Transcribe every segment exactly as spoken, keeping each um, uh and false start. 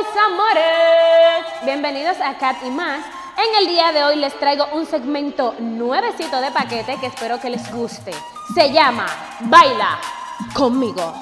mis amores, bienvenidos a Cat y Más. En el día de hoy les traigo un segmento nuevecito de paquete que espero que les guste. Se llama Baila Conmigo.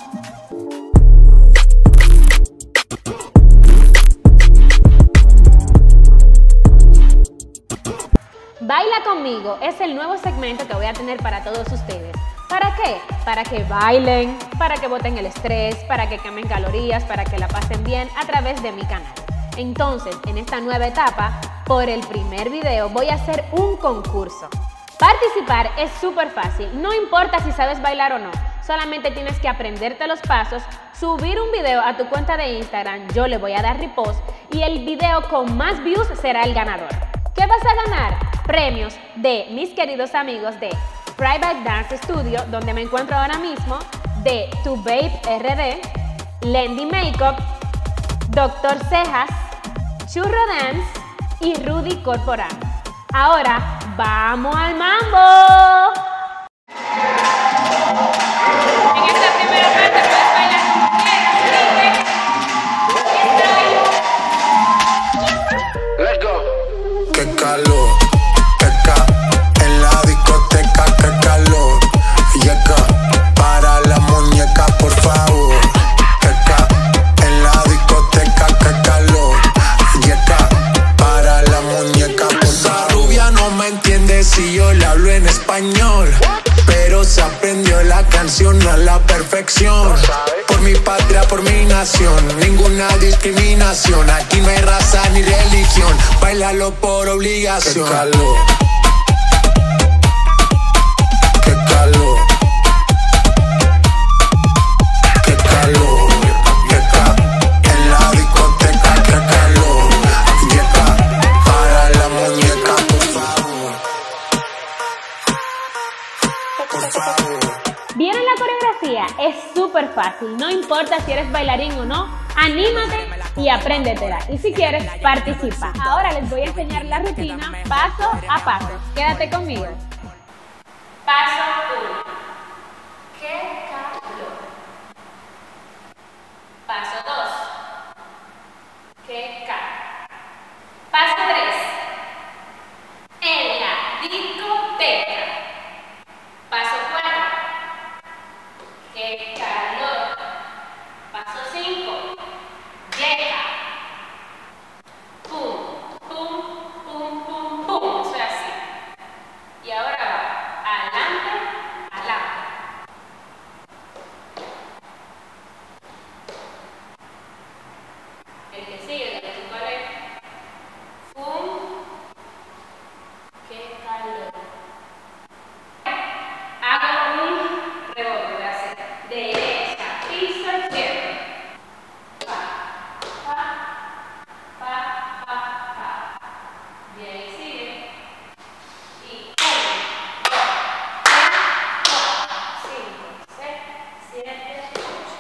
Baila Conmigo es el nuevo segmento que voy a tener para todos ustedes. ¿Para qué? Para que bailen, para que boten el estrés, para que quemen calorías, para que la pasen bien a través de mi canal. Entonces, en esta nueva etapa, por el primer video voy a hacer un concurso. Participar es súper fácil, no importa si sabes bailar o no, solamente tienes que aprenderte los pasos, subir un video a tu cuenta de Instagram, yo le voy a dar repost y el video con más views será el ganador. ¿Qué vas a ganar? Premios de mis queridos amigos de Private Dance Studio, donde me encuentro ahora mismo, de Tu Babe R D, Lendy Makeup, Doctor Cejas, Churro Dance y Rudy Corporal. Ahora, ¡vamos al mambo! En esta primera parte puedes bailar como quieras, ¿sí? Let's go. Qué calor, qué ca en la discoteca, qué calor. Llega para la muñeca, por favor. Qué ca en la discoteca, qué calor. Llega para la muñeca, por favor. Esa rubia no me entiende si yo le hablo en español, pero se aprendió la canción a la perfección. Por mi patria, por mi nación, ninguna discriminación. Aquí no hay raza ni religión, bailalo por obligación. Qué calor, qué calor, qué calor, qué ca en la discoteca, qué calor. Llega para la muñeca, por favor, por favor. ¿Vieron la coreografía? Es súper fácil, no importa si eres bailarín o no, anímate y apréndetela. Y si quieres, participa. Ahora les voy a enseñar la rutina paso a paso. Quédate conmigo. Paso uno. ¡Qué calor! Paso dos. ¡Qué calor! Paso tres. En la discoteca. Paso cuatro. ¡Qué calor! Paso cinco. Llega. Pum, pum, pum, pum, pum. Eso es así. Y ahora va. Adelante, adelante. El que sigue, el que cuál es. Pum. ¡Qué calor! Hago un rebote de hacer derecha, piso, izquierdo. Pa, pa, pa, pa, pa. Y ahí sigue. Y uno, dos, tres, cuatro, cinco, seis, siete, ocho.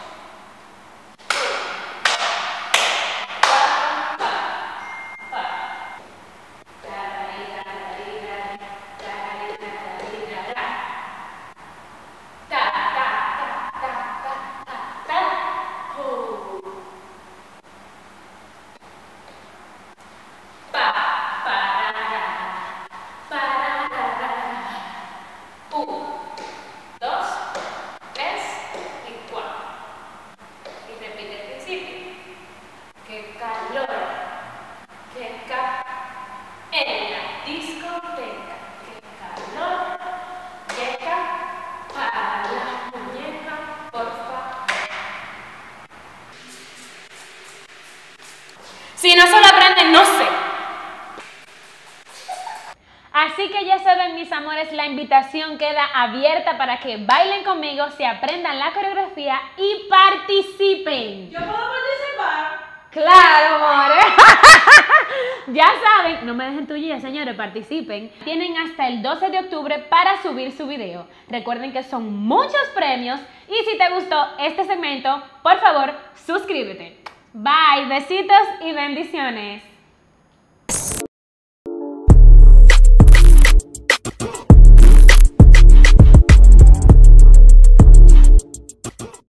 Cuatro, pa, pa. Tararira, tararira, tararira, tararira, ta. Ta, ta, ta, ta, ta, ta, ta. Uh. Pa, pa, ra, ra, pa, ra, ra, ra. Uno, dos, tres y cuatro. Y repite el principio. Qué calor, qué ca en la discoteca. Qué calor, llega para la muñeca, por favor. Si no se lo aprenden, no sé. Así que ya saben, mis amores, la invitación queda abierta para que bailen conmigo, se aprendan la coreografía y participen. ¿Yo puedo participar? ¡Claro, amores! Ya saben, no me dejen tuya, señores, participen. Tienen hasta el doce de octubre para subir su video. Recuerden que son muchos premios y si te gustó este segmento, por favor, suscríbete. Bye, besitos y bendiciones.